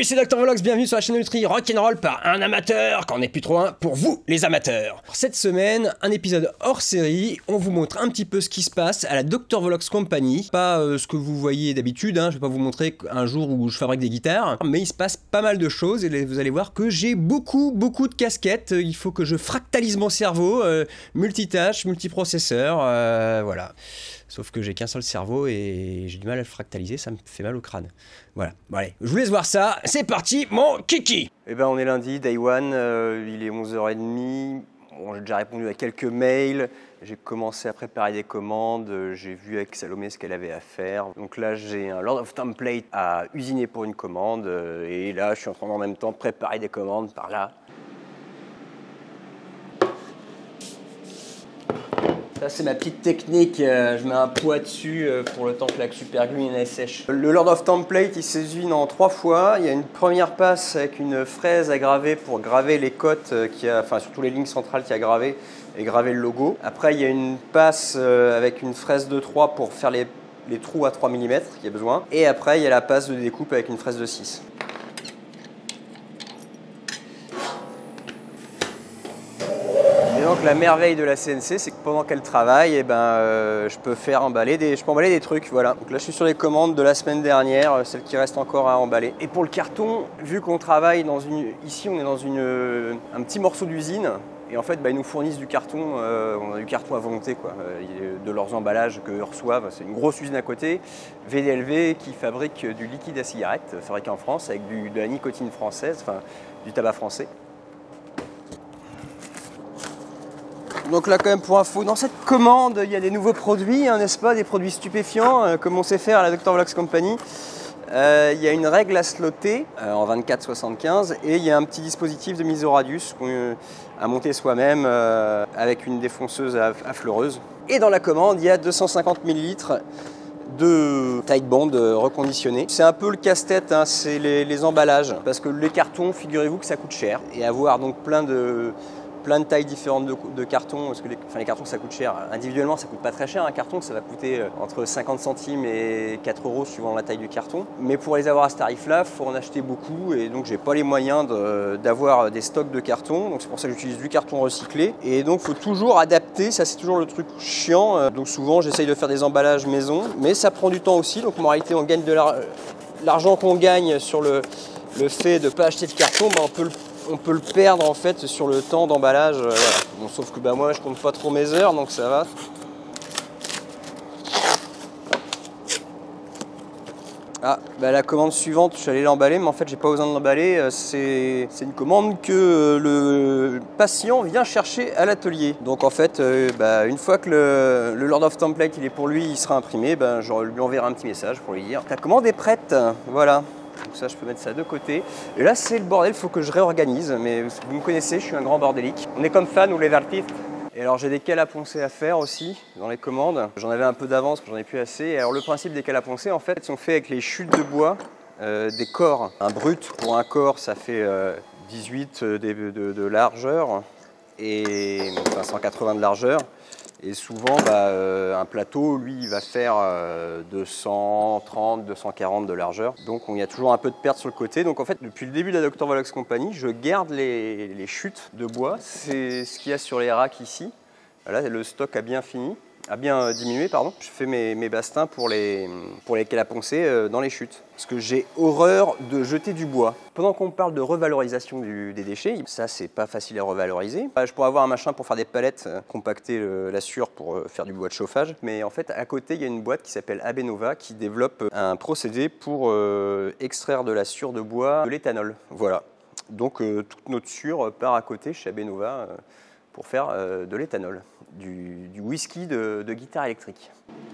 Salut, c'est Dr Volox, bienvenue sur la chaîne Nutri Rock'n'Roll par un amateur, quand on n'est plus trop un, pour vous les amateurs. Cette semaine, un épisode hors série, on vous montre un petit peu ce qui se passe à la Dr Volox Company. Pas ce que vous voyez d'habitude, je vais pas vous montrer un jour où je fabrique des guitares, mais il se passe pas mal de choses et vous allez voir que j'ai beaucoup de casquettes. Il faut que je fractalise mon cerveau, multitâche, multiprocesseur, voilà. Sauf que j'ai qu'un seul cerveau et j'ai du mal à le fractaliser, ça me fait mal au crâne. Voilà, bon allez, je vous laisse voir ça, c'est parti mon kiki. Eh ben on est lundi, day one, il est 11h30, bon, j'ai déjà répondu à quelques mails, j'ai commencé à préparer des commandes, j'ai vu avec Salomé ce qu'elle avait à faire. Donc là j'ai un Lord of Template à usiner pour une commande, et là je suis en train en même temps de préparer des commandes par là. Ça c'est ma petite technique, je mets un poids dessus pour le temps que la super glue sèche. Le Lord of Template il s'usine en 3 fois. Il y a une première passe avec une fraise à graver pour graver les cotes, enfin surtout les lignes centrales qu'il y a gravées et graver le logo. Après il y a une passe avec une fraise de 3 pour faire les trous à 3 mm qu'il y a besoin. Et après il y a la passe de découpe avec une fraise de 6. Donc la merveille de la CNC, c'est que pendant qu'elle travaille, je peux emballer des trucs, voilà. Donc là je suis sur les commandes de la semaine dernière, celles qui restent encore à emballer. Et pour le carton, vu qu'on travaille ici on est dans un petit morceau d'usine, et en fait ils nous fournissent du carton, on a du carton à volonté quoi, de leurs emballages qu'eux reçoivent. C'est une grosse usine à côté, VDLV, qui fabrique du liquide à cigarette, fabriqué en France, avec de la nicotine française, enfin du tabac français. Donc là quand même pour info, dans cette commande il y a des nouveaux produits, n'est-ce pas, des produits stupéfiants comme on sait faire à la Dr Volox Company. Il y a une règle à slotter en 24-75 et il y a un petit dispositif de mise au radius qu'on a monté soi-même avec une défonceuse à fleureuse. Et dans la commande il y a 250 ml de Tide Bond reconditionné. C'est un peu le casse-tête, c'est les emballages, parce que les cartons, figurez-vous que ça coûte cher, et avoir donc plein de tailles différentes de cartons, parce que les cartons ça coûte cher. Individuellement ça coûte pas très cher, un carton ça va coûter entre 50 centimes et 4 € suivant la taille du carton. Mais pour les avoir à ce tarif là, il faut en acheter beaucoup et donc j'ai pas les moyens d'avoir des stocks de cartons. Donc c'est pour ça que j'utilise du carton recyclé. Et donc il faut toujours adapter, ça c'est toujours le truc chiant. Donc souvent j'essaye de faire des emballages maison, mais ça prend du temps aussi. Donc en réalité on gagne de l'argent qu'on gagne sur le fait de ne pas acheter de carton, on peut le perdre en fait sur le temps d'emballage. Voilà. Bon, sauf que moi je compte pas trop mes heures donc ça va. La commande suivante, je suis allé l'emballer, mais en fait j'ai pas besoin de l'emballer. C'est une commande que le patient vient chercher à l'atelier. Donc en fait, une fois que le Lord of Template il est pour lui, il sera imprimé, je lui enverrai un petit message pour lui dire ta commande est prête, voilà. Donc ça je peux mettre ça de côté. Et là c'est le bordel, il faut que je réorganise, mais vous me connaissez, je suis un grand bordélique. On est comme fan ou les artistes. Et alors j'ai des cales à poncer à faire aussi dans les commandes. J'en avais un peu d'avance, j'en ai plus assez. Et alors le principe des cales à poncer en fait sont faits avec les chutes de bois des corps. Un brut pour un corps ça fait 18 de largeur et 180 de largeur. Et souvent, un plateau, lui, il va faire 230, 240 de largeur. Donc, il y a toujours un peu de perte sur le côté. Donc, en fait, depuis le début de la Dr Volox Company, je garde les chutes de bois. C'est ce qu'il y a sur les racks ici. Là, le stock a bien diminué, pardon. Je fais mes bastins pour les cales à poncer dans les chutes. Parce que j'ai horreur de jeter du bois. Pendant qu'on parle de revalorisation des déchets, ça c'est pas facile à revaloriser. Je pourrais avoir un machin pour faire des palettes, compacter la sciure pour faire du bois de chauffage. Mais en fait, à côté, il y a une boîte qui s'appelle Abenova qui développe un procédé pour extraire de la sciure de bois de l'éthanol. Voilà. Donc toute notre sciure part à côté chez Abenova pour faire de l'éthanol, du whisky de guitare électrique.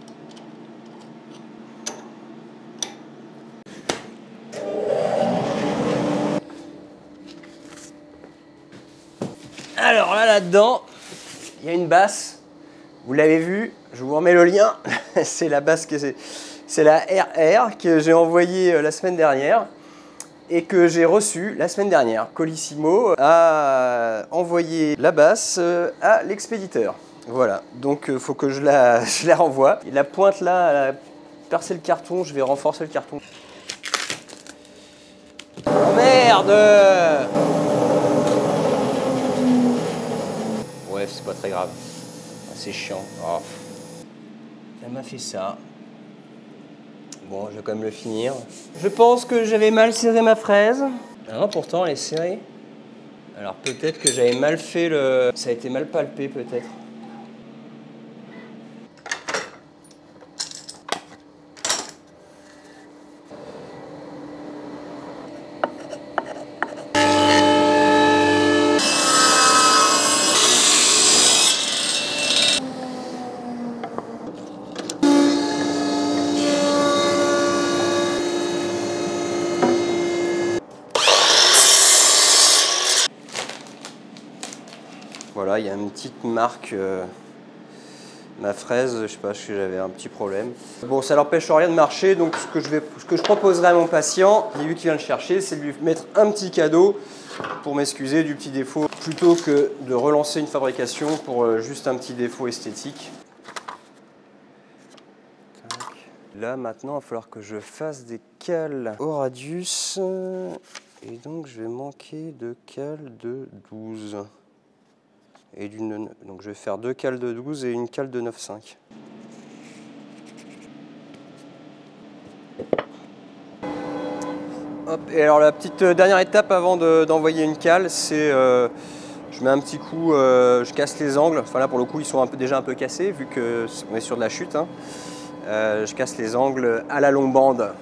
Alors là-dedans, il y a une basse, vous l'avez vu, je vous remets le lien, c'est la basse, c'est la RR que j'ai envoyée la semaine dernière. Et que j'ai reçue la semaine dernière. Colissimo a envoyé la basse à l'expéditeur. Voilà, donc il faut que je la renvoie. Et la pointe là, elle a percé le carton, je vais renforcer le carton. merde! Ouais, c'est pas très grave. C'est chiant. Oh. Elle m'a fait ça. Bon, je vais quand même le finir. Je pense que j'avais mal serré ma fraise. Ah non, pourtant elle est serrée. Alors peut-être que j'avais mal fait le... Ça a été mal palpé peut-être. Voilà, il y a une petite marque, ma fraise, je sais pas, j'avais un petit problème. Bon, ça n'empêche rien de marcher, donc ce que je proposerai à mon patient, lui qui vient le chercher, c'est de lui mettre un petit cadeau pour m'excuser du petit défaut, plutôt que de relancer une fabrication pour juste un petit défaut esthétique. Là, maintenant, il va falloir que je fasse des cales au radius, et donc je vais manquer de cales de 12. Donc je vais faire 2 cales de 12 et une cale de 9,5. Hop, et alors la petite dernière étape avant d'envoyer une cale, c'est je mets un petit coup, je casse les angles. Enfin là pour le coup ils sont déjà un peu cassés vu qu'on est sur de la chute. Hein. Je casse les angles à la longue bande.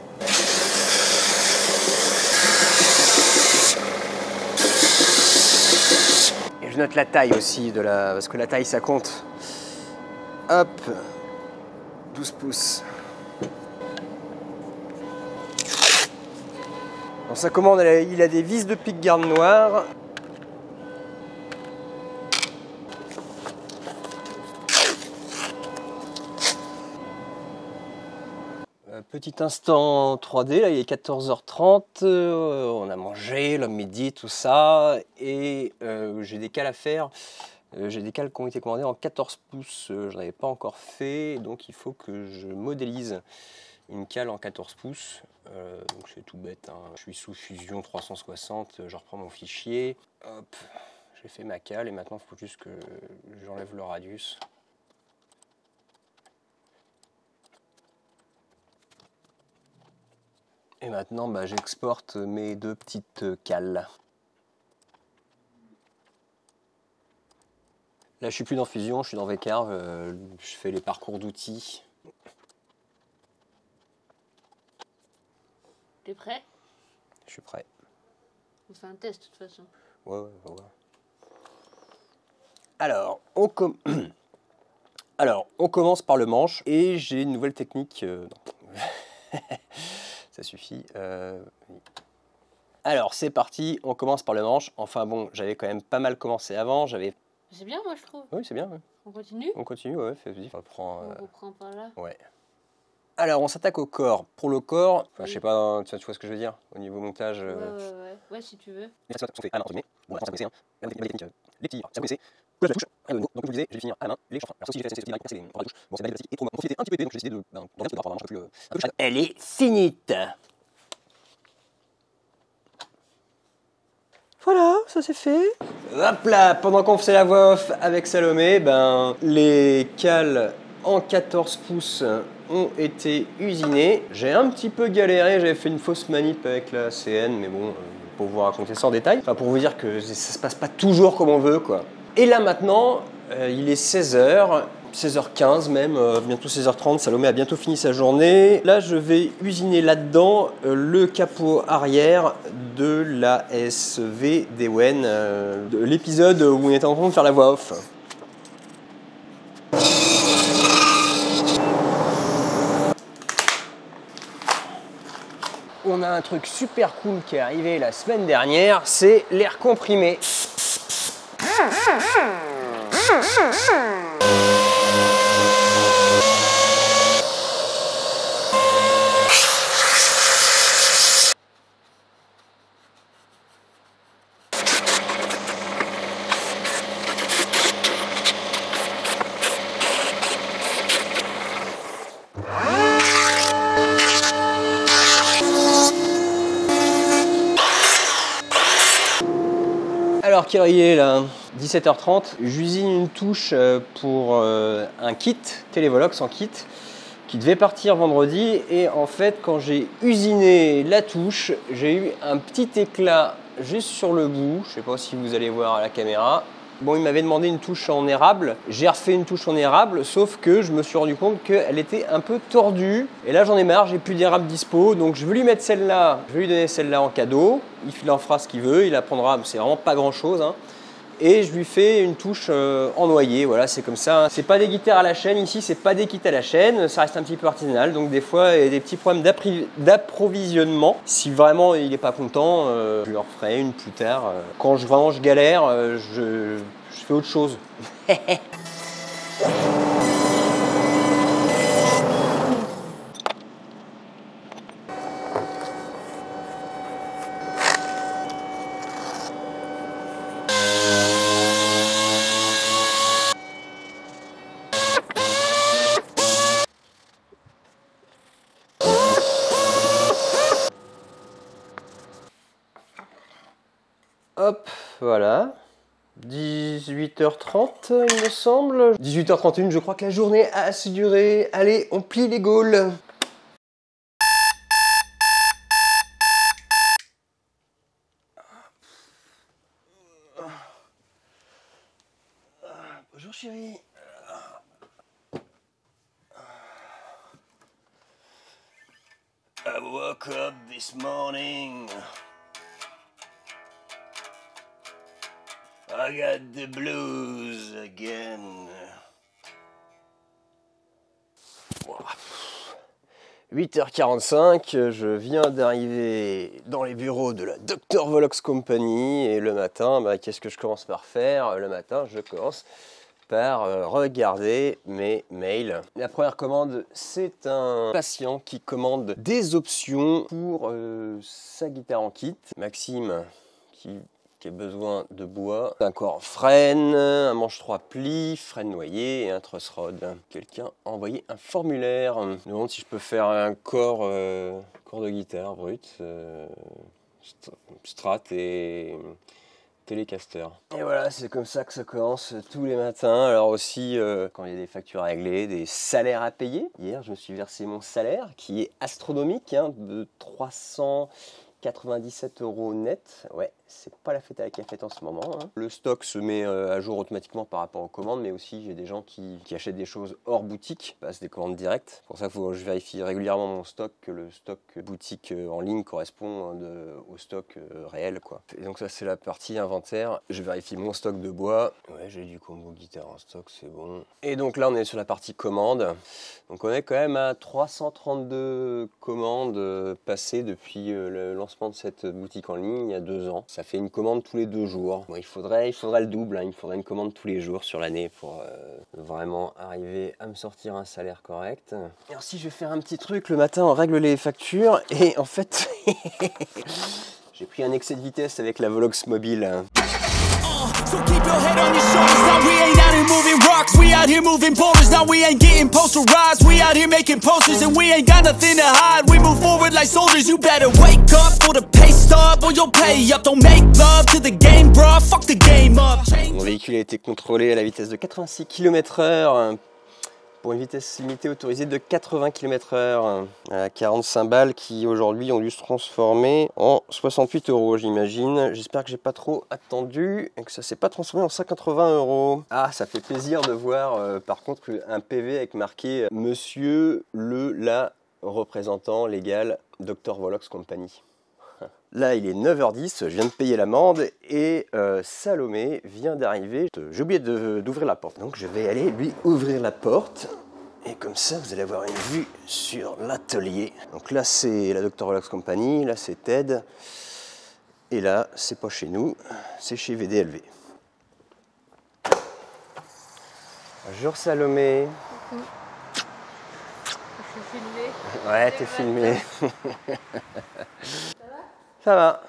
Je note la taille aussi, parce que la taille ça compte. Hop, 12 pouces. Dans sa commande, il a des vis de pick-garde noires. Petit instant 3D, là il est 14h30, on a mangé, l'homme midi, tout ça, et j'ai des cales à faire. J'ai des cales qui ont été commandées en 14 pouces, je n'en avais pas encore fait, donc il faut que je modélise une cale en 14 pouces. Donc c'est tout bête, hein. Je suis sous Fusion 360, je reprends mon fichier, hop, j'ai fait ma cale et maintenant il faut juste que j'enlève le radius. Et maintenant, bah, j'exporte mes 2 petites cales. Là, je suis plus dans Fusion, je suis dans VCarve. Je fais les parcours d'outils. T'es prêt? Je suis prêt. On fait un test de toute façon. Ouais. Alors, on commence par le manche et j'ai une nouvelle technique. Non. Ça suffit. Alors, c'est parti, on commence par le manche. Enfin bon, j'avais quand même pas mal commencé avant. C'est bien, moi, je trouve. Oui, c'est bien. Ouais. On continue? On continue, ouais. Vas-y, on reprend par là. Ouais. Alors, on s'attaque au corps. Pour le corps, enfin, Oui. je sais pas, tu vois ce que je veux dire au niveau montage. Ouais, si tu veux. On fait à la main, entre guillemets. Bon, ça me les petits, ça me coulage de la touche. Donc, comme je vous disais, je vais finir à la main les chanfreins. Alors, sauf si j'ai fait direct passer les bras de touche. Bon, c'est pas et trop ma profiter un petit peu épais, donc j'ai décidé de regarder un peu plus. Elle est finite. Voilà, ça c'est fait. Hop là, pendant qu'on faisait la voix off avec Salomé, les cales en 14 pouces ont été usinées. J'ai un petit peu galéré, j'avais fait une fausse manip avec la CN, mais bon, pour vous raconter ça en détail. Enfin, pour vous dire que ça se passe pas toujours comme on veut, quoi. Et là maintenant, il est 16h. 16h15 même, bientôt 16h30, Salomé a bientôt fini sa journée. Là, je vais usiner là-dedans le capot arrière de la SV d'Ewen, de l'épisode où on était en train de faire la voix off. On a un truc super cool qui est arrivé la semaine dernière, c'est l'air comprimé. Alors, quelle heure il est là? 17h30. J'usine une touche pour un kit, Télévolox en kit, qui devait partir vendredi. Et en fait, quand j'ai usiné la touche, j'ai eu un petit éclat juste sur le bout. Je ne sais pas si vous allez voir à la caméra. Bon, il m'avait demandé une touche en érable. J'ai refait une touche en érable, sauf que je me suis rendu compte qu'elle était un peu tordue. Et là, j'en ai marre, j'ai plus d'érable dispo. Donc, je vais lui mettre celle-là. Je vais lui donner celle-là en cadeau. Il en fera ce qu'il veut. Il la prendra. C'est vraiment pas grand-chose, hein. Et je lui fais une touche en noyer. Voilà, c'est comme ça. C'est pas des guitares à la chaîne. Ici, c'est pas des kits à la chaîne. Ça reste un petit peu artisanal. Donc, des fois, il y a des petits problèmes d'approvisionnement. Si vraiment il n'est pas content, je lui en referai une plus tard. Quand vraiment je galère, je fais autre chose. Hop, voilà. 18h30, il me semble. 18h31, je crois que la journée a assez duré. Allez, on plie les gaules. Bonjour chérie. I woke up this morning. I got the blues again. 8h45, je viens d'arriver dans les bureaux de la Dr. Volox Company et le matin, qu'est-ce que je commence par faire? Le matin, je commence par regarder mes mails. La première commande, c'est un patient qui commande des options pour sa guitare en kit. Maxime, qui a besoin de bois, un corps en frêne, un manche 3 plis, frêne noyé et un truss rod. Quelqu'un a envoyé un formulaire. Je me demande si je peux faire un corps de guitare brut, Strat et Telecaster. Et voilà, c'est comme ça que ça commence tous les matins. Alors aussi, quand il y a des factures à régler, des salaires à payer. Hier, je me suis versé mon salaire, qui est astronomique, de 397 € net. Ouais, c'est pas la fête à la cafette en ce moment, hein. Le stock se met à jour automatiquement par rapport aux commandes, mais aussi j'ai des gens qui achètent des choses hors boutique, c'est des commandes directes. C'est pour ça que je vérifie régulièrement mon stock, que le stock boutique en ligne correspond au stock réel, quoi. Et donc ça, c'est la partie inventaire. Je vérifie mon stock de bois. Ouais, j'ai du combo guitare en stock, c'est bon. Et donc là, on est sur la partie commande. Donc on est quand même à 332 commandes passées depuis le lancement de cette boutique en ligne il y a 2 ans. Ça fait une commande tous les 2 jours. Bon, il faudrait le double, hein. Il faudrait une commande tous les jours sur l'année pour vraiment arriver à me sortir un salaire correct. Et aussi, je vais faire un petit truc. Le matin, on règle les factures et en fait, j'ai pris un excès de vitesse avec la Volox mobile. So keep your head on your shoulders. Now we ain't out here moving rocks. We out here moving boulders. Now we ain't getting posterized. We out here making posters and we ain't got nothing to hide. We move forward like soldiers. You better wake up for the pay stub or you'll pay up. Don't make love to the game, bruh. Fuck the game up. Mon véhicule a été contrôlé à la vitesse de 86 km/h. Pour une vitesse limitée autorisée de 80 km/h, à 45 balles qui aujourd'hui ont dû se transformer en 68 €, j'imagine. J'espère que j'ai pas trop attendu et que ça s'est pas transformé en 180 €. Ah, ça fait plaisir de voir par contre un PV avec marqué Monsieur la représentant légal Dr. Volox Company. Là, il est 9h10, je viens de payer l'amende et Salomé vient d'arriver. J'ai oublié d'ouvrir la porte, donc je vais aller lui ouvrir la porte. Et comme ça, vous allez avoir une vue sur l'atelier. Donc là, c'est la Dr. Volox Company, là, c'est Ted. Et là, c'est pas chez nous, c'est chez VDLV. Bonjour Salomé. Coucou. Je suis filmée. Ouais, t'es filmé. Ça va? Ça va.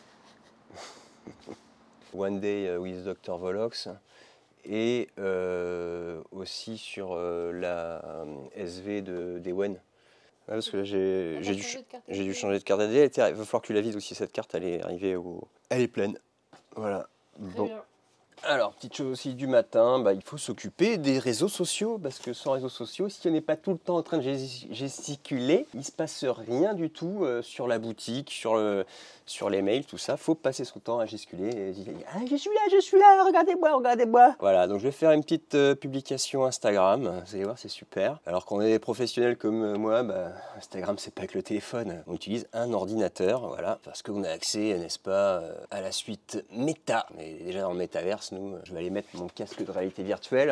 One Day with Dr. Volox et aussi sur la SV d'Ewen. Ouais, parce que là j'ai dû changer de carte d'identité. Il va falloir que tu la vises aussi, cette carte, elle est arrivée elle est pleine. Voilà. Bon. bien. Alors, petite chose aussi du matin, il faut s'occuper des réseaux sociaux, parce que sans réseaux sociaux, si on n'est pas tout le temps en train de gesticuler, il ne se passe rien du tout sur la boutique, sur les mails, tout ça. Faut passer son temps à gesticuler et dire « Ah, je suis là, regardez-moi, regardez-moi !» Voilà, donc je vais faire une petite publication Instagram, vous allez voir, c'est super. Alors qu'on est des professionnels comme moi, Instagram, c'est pas que le téléphone. On utilise un ordinateur, voilà, parce qu'on a accès, n'est-ce pas, à la suite Meta. On est déjà dans le métaverse. Nous, je vais aller mettre mon casque de réalité virtuelle.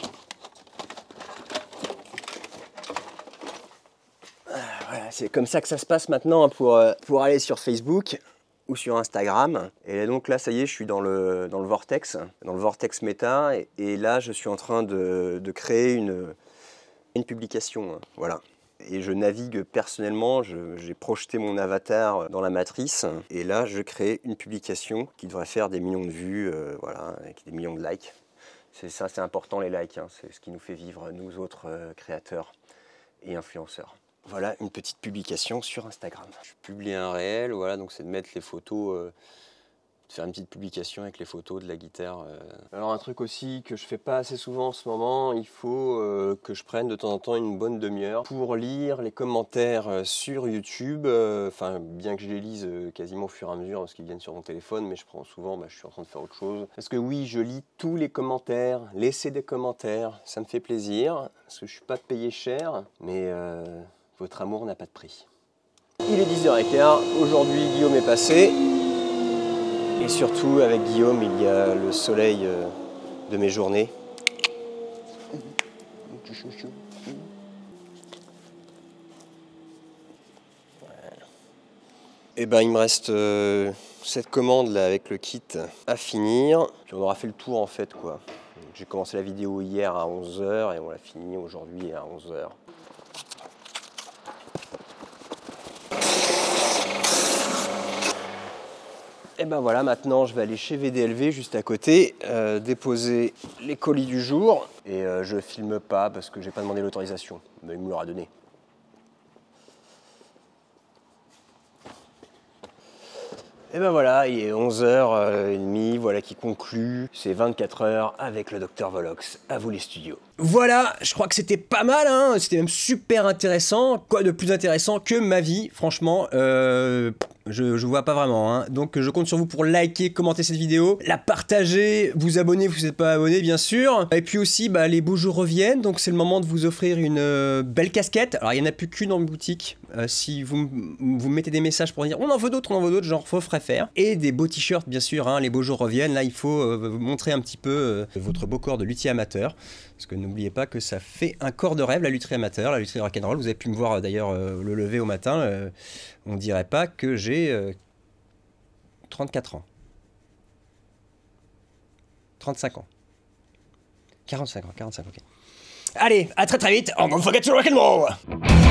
Voilà, c'est comme ça que ça se passe maintenant pour aller sur Facebook ou sur Instagram. Et donc là, ça y est, je suis dans le vortex Meta. Et là, je suis en train de créer une publication. Voilà. Et je navigue personnellement, j'ai projeté mon avatar dans la matrice et là je crée une publication qui devrait faire des millions de vues, voilà, avec des millions de likes. C'est ça, c'est important les likes, hein, c'est ce qui nous fait vivre nous autres créateurs et influenceurs. Voilà une petite publication sur Instagram. Je publie un réel, voilà, donc c'est de mettre les photos, de faire une petite publication avec les photos de la guitare. Alors un truc aussi que je fais pas assez souvent en ce moment, il faut que je prenne de temps en temps une bonne demi-heure pour lire les commentaires sur YouTube. Enfin, bien que je les lise quasiment au fur et à mesure parce qu'ils viennent sur mon téléphone, mais je prends souvent, je suis en train de faire autre chose. Parce que oui, je lis tous les commentaires, laissez des commentaires, ça me fait plaisir, parce que je suis pas payé cher, mais votre amour n'a pas de prix. Il est 10h15, aujourd'hui Guillaume est passé. Et surtout, avec Guillaume, il y a le soleil de mes journées. Et il me reste cette commande là avec le kit à finir. Puis on aura fait le tour en fait quoi. J'ai commencé la vidéo hier à 11h et on l'a fini aujourd'hui à 11h. Et voilà, maintenant je vais aller chez VDLV juste à côté, déposer les colis du jour. Et je filme pas parce que j'ai pas demandé l'autorisation, mais il me l'aura donné. Et voilà, il est 11h30, voilà qui conclut ces 24 heures avec le Dr Volox. À vous les studios. Voilà, je crois que c'était pas mal, hein, c'était même super intéressant. Quoi de plus intéressant que ma vie, franchement, je vois pas vraiment, hein. Donc je compte sur vous pour liker, commenter cette vidéo, la partager, vous abonner si vous n'êtes pas abonné bien sûr. Et puis aussi, les beaux jours reviennent, donc c'est le moment de vous offrir une belle casquette. Alors il n'y en a plus qu'une en boutique, si vous mettez des messages pour dire on en veut d'autres, genre faut ferait faire. Et des beaux t-shirts bien sûr, hein, les beaux jours reviennent, là il faut montrer un petit peu votre beau corps de luthier amateur. Parce que n'oubliez pas que ça fait un corps de rêve, la lutherie amateur, la lutherie rock'n'roll. Vous avez pu me voir d'ailleurs le lever au matin. On dirait pas que j'ai 34 ans. 35 ans. 45 ans, ok. Allez, à très vite. Oh, don't forget to rock'n'roll!